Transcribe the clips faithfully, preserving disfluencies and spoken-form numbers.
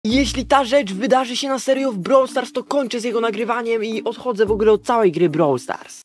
Jeśli ta rzecz wydarzy się na serio w Brawl Stars, to kończę z jego nagrywaniem i odchodzę w ogóle od całej gry Brawl Stars.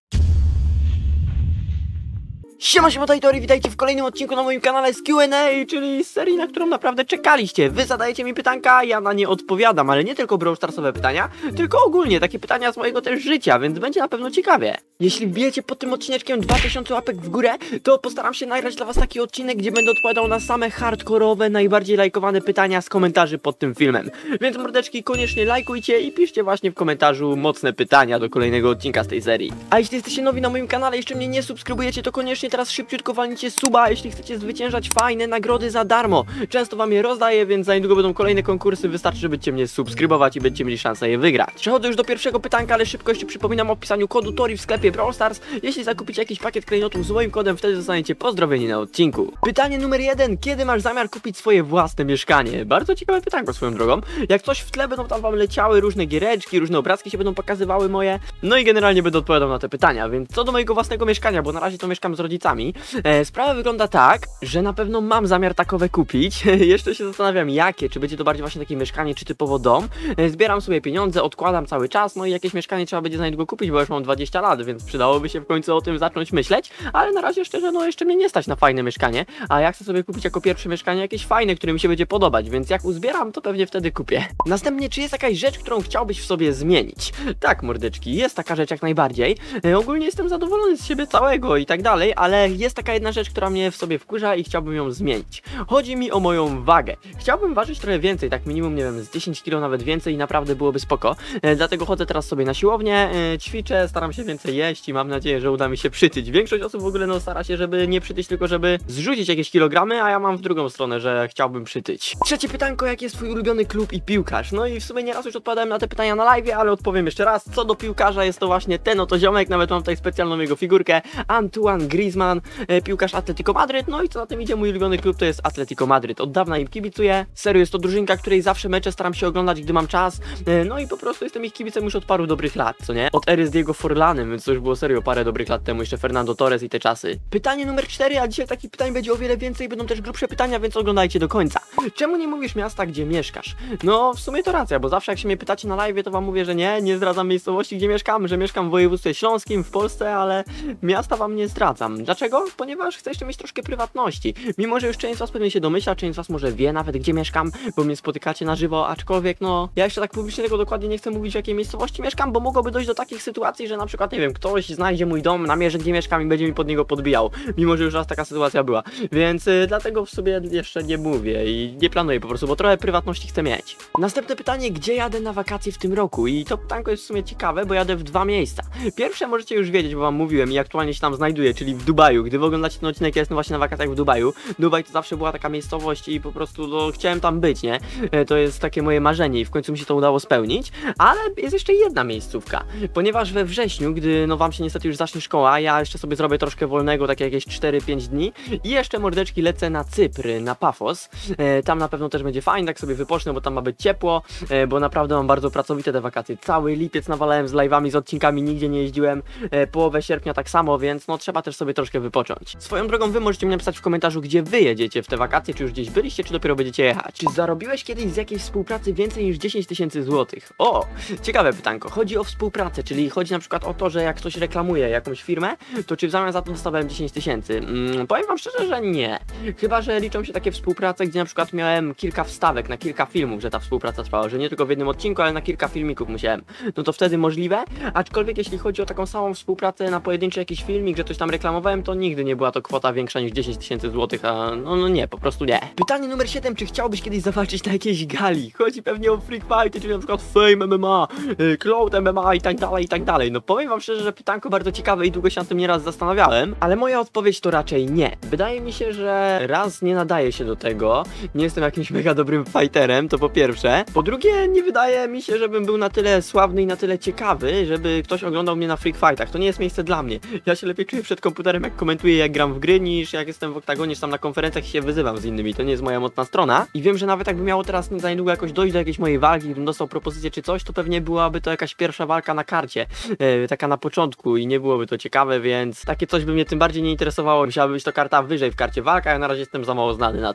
Siema, siema, Tajtori, witajcie w kolejnym odcinku na moim kanale z Q and A, czyli z serii, na którą naprawdę czekaliście. Wy zadajecie mi pytanka, ja na nie odpowiadam, ale nie tylko Brawl Starsowe pytania, tylko ogólnie takie pytania z mojego też życia, więc będzie na pewno ciekawie. Jeśli wbijecie pod tym odcineczkiem dwa tysiące łapek w górę, to postaram się nagrać dla was taki odcinek, gdzie będę odpowiadał na same hardkorowe, najbardziej lajkowane pytania z komentarzy pod tym filmem. Więc mordeczki, koniecznie lajkujcie i piszcie właśnie w komentarzu mocne pytania do kolejnego odcinka z tej serii. A jeśli jesteście nowi na moim kanale, jeszcze mnie nie subskrybujecie, to koniecznie teraz szybciutko walnijcie suba, jeśli chcecie zwyciężać fajne nagrody za darmo. Często wam je rozdaję, więc za niedługo będą kolejne konkursy, wystarczy, że będziecie mnie subskrybować i będziecie mieli szansę je wygrać. Przechodzę już do pierwszego pytanka, ale szybko jeszcze przypominam o wpisaniu kodu Tori w sklepie Brawl Stars. Jeśli zakupicie jakiś pakiet klejnotów z moim kodem, wtedy zostaniecie pozdrowieni na odcinku. Pytanie numer jeden. Kiedy masz zamiar kupić swoje własne mieszkanie? Bardzo ciekawe pytanko swoją drogą. Jak coś w tle, będą tam wam leciały różne giereczki, różne obrazki się będą pokazywały moje. No i generalnie będę odpowiadał na te pytania, więc co do mojego własnego mieszkania, bo na razie to mieszkam z rodzicami. E, sprawa wygląda tak, że na pewno mam zamiar takowe kupić. Jeszcze się zastanawiam jakie, czy będzie to bardziej właśnie takie mieszkanie, czy typowo dom. E, zbieram sobie pieniądze, odkładam cały czas, no i jakieś mieszkanie trzeba będzie za niedługo kupić, bo już mam dwadzieścia lat, więc przydałoby się w końcu o tym zacząć myśleć, ale na razie szczerze, no jeszcze mnie nie stać na fajne mieszkanie, a ja chcę sobie kupić jako pierwsze mieszkanie jakieś fajne, które mi się będzie podobać, więc jak uzbieram, to pewnie wtedy kupię. Następnie, czy jest jakaś rzecz, którą chciałbyś w sobie zmienić? Tak, mordeczki, jest taka rzecz jak najbardziej. E, ogólnie jestem zadowolony z siebie całego i tak dalej, ale jest taka jedna rzecz, która mnie w sobie wkurza i chciałbym ją zmienić. Chodzi mi o moją wagę. Chciałbym ważyć trochę więcej, tak minimum, nie wiem, z dziesięć kilo nawet więcej i naprawdę byłoby spoko. E, dlatego chodzę teraz sobie na siłownię, e, ćwiczę, staram się więcej jeść i mam nadzieję, że uda mi się przytyć. Większość osób w ogóle no stara się, żeby nie przytyć, tylko żeby zrzucić jakieś kilogramy, a ja mam w drugą stronę, że chciałbym przytyć. Trzecie pytanko, jaki jest twój ulubiony klub i piłkarz? No i w sumie nieraz już odpowiadałem na te pytania na live, ale odpowiem jeszcze raz. Co do piłkarza, jest to właśnie ten oto ziomek, nawet mam tutaj specjalną jego figurkę, Antoine Griezmann, e, piłkarz Atletico Madryt. No i co na tym idzie, mój ulubiony klub to jest Atletico Madryt. Od dawna im kibicuję. Serio, jest to drużynka, której zawsze mecze staram się oglądać, gdy mam czas. E, no i po prostu jestem ich kibicem już od paru dobrych lat, co nie? Od ery z Diego Forlanem, więc to już było serio parę dobrych lat temu, jeszcze Fernando Torres i te czasy. Pytanie numer cztery, a dzisiaj takich pytań będzie o wiele więcej, będą też grubsze pytania, więc oglądajcie do końca. Czemu nie mówisz miasta, gdzie mieszkasz? No, w sumie to racja, bo zawsze jak się mnie pytacie na live, to wam mówię, że nie, nie zdradzam miejscowości, gdzie mieszkam, że mieszkam w województwie śląskim, w Polsce, ale miasta wam nie zdradzam. Dlaczego? Ponieważ chcę jeszcze mieć troszkę prywatności. Mimo, że już część z was pewnie się domyśla, część z was może wie nawet, gdzie mieszkam, bo mnie spotykacie na żywo, aczkolwiek no, ja jeszcze tak publicznie tego dokładnie nie chcę mówić, w jakiej miejscowości mieszkam, bo mogłoby dojść do takich sytuacji, że na przykład, nie wiem, ktoś znajdzie mój dom, namierzy, gdzie mieszkam i będzie mi pod niego podbijał, mimo, że już raz taka sytuacja była, więc y, dlatego w sobie jeszcze nie mówię i nie planuję po prostu, bo trochę prywatności chcę mieć. Następne pytanie, gdzie jadę na wakacje w tym roku? I to pytanko jest w sumie ciekawe, bo jadę w dwa miejsca. Pierwsze możecie już wiedzieć, bo wam mówiłem i aktualnie się tam znajduję, czyli w Dubaju. Gdy wy oglądacie ten odcinek, ja jestem właśnie na wakacjach w Dubaju. Dubaj to zawsze była taka miejscowość i po prostu no, chciałem tam być, nie? E, to jest takie moje marzenie i w końcu mi się to udało spełnić, ale jest jeszcze jedna miejscówka, ponieważ we wrześniu, gdy no wam się niestety już zacznie szkoła, ja jeszcze sobie zrobię troszkę wolnego, takie jakieś cztery pięć dni i jeszcze mordeczki lecę na Cypr, na Pafos. E, tam na pewno też będzie fajnie, tak sobie wypocznę, bo tam ma być ciepło, e, bo naprawdę mam bardzo pracowite te wakacje. Cały lipiec nawalałem z live'ami, z odcinkami, nigdzie nie jeździłem, e, połowę sierpnia tak samo, więc no trzeba też sobie troszkę wypocząć. Swoją drogą wy możecie mi napisać w komentarzu, gdzie wy jedziecie w te wakacje, czy już gdzieś byliście, czy dopiero będziecie jechać. Czy zarobiłeś kiedyś z jakiejś współpracy więcej niż dziesięć tysięcy złotych? O, ciekawe pytanko. Chodzi o współpracę, czyli chodzi na przykład o to, że jak ktoś reklamuje jakąś firmę, to czy w zamian za to dostawałem dziesięć tysięcy? Mm, powiem wam szczerze, że nie. Chyba że liczą się takie współprace, gdzie na przykład miałem kilka wstawek na kilka filmów, że ta współpraca trwała, że nie tylko w jednym odcinku, ale na kilka filmików musiałem. No to wtedy możliwe, aczkolwiek jeśli chodzi o taką samą współpracę na pojedynczy jakiś filmik, że coś tam reklamowałem, to nigdy nie była to kwota większa niż dziesięć tysięcy złotych, a no, no nie, po prostu nie. Pytanie numer siedem, czy chciałbyś kiedyś zawalczyć na jakiejś gali? Chodzi pewnie o freak fighty, czyli na przykład Fame M M A, y, Cloud M M A i tak dalej, i tak dalej. No powiem wam szczerze, że pytanko bardzo ciekawe i długo się nad tym nieraz zastanawiałem, ale moja odpowiedź to raczej nie. Wydaje mi się, że raz nie nadaje się do tego, nie jestem jakimś mega dobrym fighterem, to po pierwsze. Po drugie, nie wydaje mi się, żebym był na tyle sławny i na tyle ciekawy, żeby ktoś oglądał mnie na freak fightach. To nie jest miejsce dla mnie. Ja się lepiej czuję przed komputerem, jak komentuję, jak gram w gry, niż jak jestem w oktagonie, czy tam na konferencjach i się wyzywam z innymi. To nie jest moja mocna strona. I wiem, że nawet jakby miało teraz za niedługo jakoś dojść do jakiejś mojej walki, gdybym dostał propozycję czy coś, to pewnie byłaby to jakaś pierwsza walka na karcie. E, taka na początku i nie byłoby to ciekawe, więc takie coś by mnie tym bardziej nie interesowało. Musiałaby być to karta wyżej w karcie walka, ja na razie jestem za mało znany na to.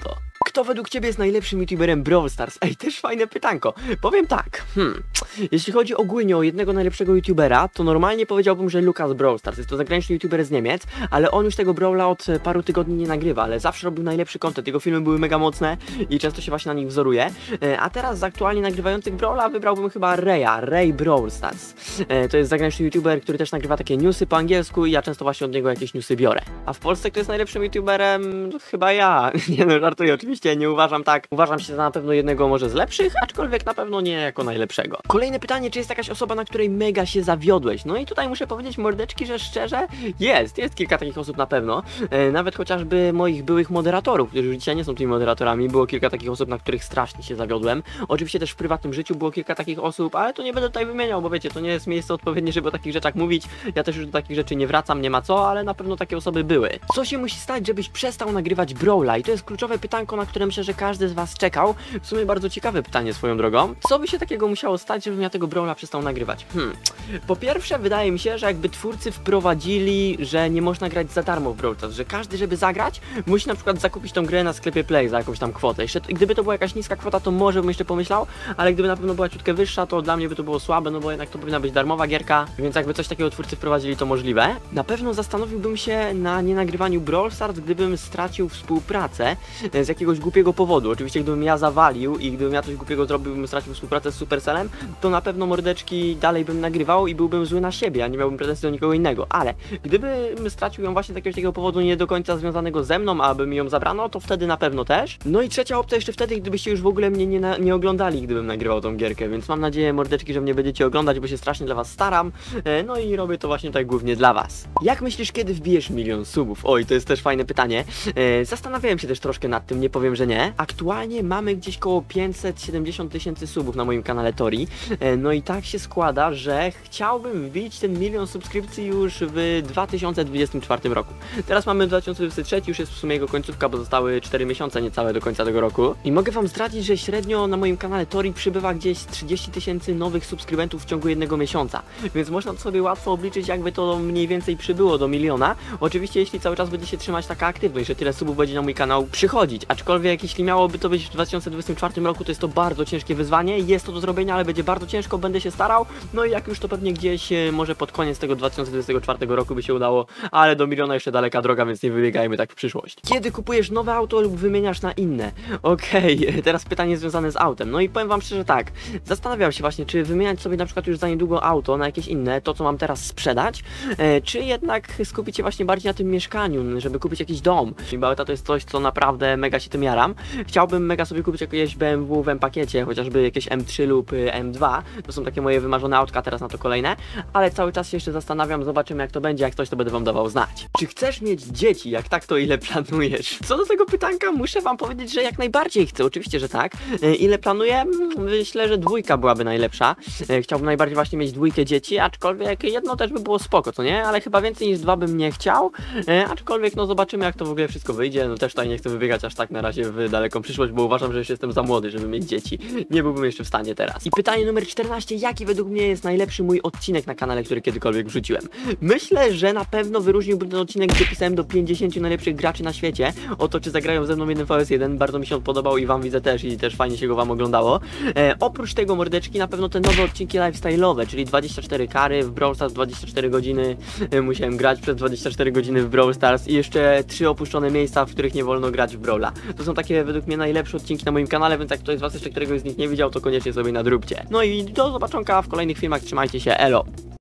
Kto według ciebie jest najlepszym youtuberem Brawl Stars? Ej, też fajne pytanko. Powiem tak, hmm, jeśli chodzi ogólnie o jednego najlepszego youtubera, to normalnie powiedziałbym, że Lukas Brawl Stars. Jest to zagraniczny youtuber z Niemiec, ale on już tego Brawla od paru tygodni nie nagrywa, ale zawsze robił najlepszy content. Jego filmy były mega mocne i często się właśnie na nich wzoruje. A teraz z aktualnie nagrywających Brawla wybrałbym chyba Raya, Ray Brawl Stars. To jest zagraniczny youtuber, który też nagrywa takie newsy po angielsku i ja często właśnie od niego jakieś newsy biorę. A w Polsce kto jest najlepszym youtuberem? No, chyba ja. Nie no, żartuję oczywiście, nie uważam tak. Uważam się za na pewno jednego może z lepszych, aczkolwiek na pewno nie jako najlepszego. Kolejne pytanie, czy jest jakaś osoba, na której mega się zawiodłeś? No i tutaj muszę powiedzieć, mordeczki, że szczerze jest, jest kilka takich osób na pewno. E, nawet chociażby moich byłych moderatorów, którzy już dzisiaj nie są tymi moderatorami, było kilka takich osób, na których strasznie się zawiodłem. Oczywiście też w prywatnym życiu było kilka takich osób, ale to nie będę tutaj wymieniał, bo wiecie, to nie jest miejsce odpowiednie, żeby o takich rzeczach mówić. Ja też już do takich rzeczy nie wracam, nie ma co, ale na pewno takie osoby były. Co się musi stać, żebyś przestał nagrywać Brawla? I to jest kluczowe pytanko, na które myślę, że każdy z was czekał. W sumie bardzo ciekawe pytanie swoją drogą. Co by się takiego musiało stać, żebym ja tego Brawla przestał nagrywać? Hmm. Po pierwsze, wydaje mi się, że jakby twórcy wprowadzili, że nie można grać za darmo w Brawl Stars, że każdy, żeby zagrać, musi na przykład zakupić tą grę na sklepie Play za jakąś tam kwotę. Jeszcze, gdyby to była jakaś niska kwota, to może bym jeszcze pomyślał, ale gdyby na pewno była ciutkę wyższa, to dla mnie by to było słabe, no bo jednak to powinna być darmowa gierka, więc jakby coś takiego twórcy wprowadzili, to możliwe. Na pewno zastanowiłbym się na nienagrywaniu Brawl Stars, gdybym stracił współpracę z jakiegoś głupiego powodu. Oczywiście gdybym ja zawalił i gdybym ja coś głupiego zrobił, bym stracił współpracę z Supercellem, to na pewno mordeczki dalej bym nagrywał i byłbym zły na siebie, a nie miałbym pretensji do nikogo innego, ale gdybym stracił ją właśnie z jakiegoś takiego powodu nie do końca związanego ze mną, aby mi ją zabrano, to wtedy na pewno też. No i trzecia opcja jeszcze wtedy, gdybyście już w ogóle mnie nie, na, nie oglądali, gdybym nagrywał tą gierkę, więc mam nadzieję, mordeczki, że mnie będziecie oglądać, bo się strasznie dla was staram, e, no i robię to właśnie tutaj głównie dla was. Jak myślisz, kiedy wbijesz milion subów? Oj, to jest też fajne pytanie. E, zastanawiałem się też troszkę nad tym, nie powiem, że nie. Aktualnie mamy gdzieś koło pięćset siedemdziesiąt tysięcy subów na moim kanale Tori, e, no i tak się składa, że chciałbym wbić ten milion subskrypcji już w dwa tysiące dwudziestym czwartym roku. Teraz mamy dwa tysiące dwudziesty trzeci, już jest w sumie jego końcówka, bo zostały cztery miesiące niecałe do końca tego roku. I mogę wam zdradzić, że średnio na moim kanale Tori przybywa gdzieś trzydzieści tysięcy nowych subskrybentów w ciągu jednego miesiąca. Więc można to sobie łatwo obliczyć, jakby to mniej więcej przybyło do miliona. Oczywiście jeśli cały czas będzie się trzymać taka aktywność, że tyle subów będzie na mój kanał przychodzić. Aczkolwiek jeśli miałoby to być w dwa tysiące dwudziestym czwartym roku, to jest to bardzo ciężkie wyzwanie. Jest to do zrobienia, ale będzie bardzo ciężko, będę się starał. No i jak już to pewnie gdzieś może pod koniec tego dwa tysiące dwudziestego czwartego roku by się udało, ale do miliona jeszcze daleka droga, więc nie wybiegajmy tak w przyszłość. Kiedy kupujesz nowe auto lub wymieniasz na inne? Okej, okay, teraz pytanie związane z autem. No i powiem wam szczerze tak, zastanawiam się właśnie, czy wymieniać sobie na przykład już za niedługo auto na jakieś inne, to co mam teraz sprzedać, e, czy jednak skupić się właśnie bardziej na tym mieszkaniu, żeby kupić jakiś dom. Bo auta to jest coś, co naprawdę mega się tym jaram. Chciałbym mega sobie kupić jakieś B M W w M-pakiecie, chociażby jakieś M trzy lub M dwa. To są takie moje wymarzone autka, teraz na to kolejne, ale cały czas się jeszcze zastanawiam, zobaczymy jak to będzie, jak coś to będę wam dawał znać. Czy chcesz mieć dzieci? Jak tak, to ile planujesz? Co do tego pytanka, muszę wam powiedzieć, że jak najbardziej chcę, oczywiście, że tak. E, ile planuję? Myślę, że dwójka byłaby najlepsza. E, chciałbym najbardziej właśnie mieć dwójkę dzieci, aczkolwiek jedno też by było spoko, co nie? Ale chyba więcej niż dwa bym nie chciał, e, aczkolwiek no zobaczymy jak to w ogóle wszystko wyjdzie. No też tutaj nie chcę wybiegać aż tak na razie w daleką przyszłość, bo uważam, że już jestem za młody, żeby mieć dzieci. Nie byłbym jeszcze w stanie teraz. I pytanie numer czternaście, jaki według mnie jest najlepszy mój odcinek na kanale, który kiedykolwiek wrzuciłem? Myślę, że na pewno wyróżniłbym ten odcinek, gdzie pisałem do pięćdziesięciu najlepszych graczy na świecie, o to, czy zagrają ze mną jeden V S jeden. Bardzo mi się on podobał i wam widzę też i też fajnie się go wam oglądało. E, oprócz tego, mordeczki, na pewno te nowe odcinki lifestyle'owe, czyli dwadzieścia cztery kary w Brawl Stars, dwadzieścia cztery godziny e, musiałem grać przez dwadzieścia cztery godziny w Brawl Stars i jeszcze trzy opuszczone miejsca, w których nie wolno grać w Brawla. To są takie według mnie najlepsze odcinki na moim kanale, więc jak ktoś z was jeszcze któregoś z nich nie widział, to koniecznie sobie nadróbcie. No i do zobaczonka w kolejnych filmach, trzymajcie się, elo!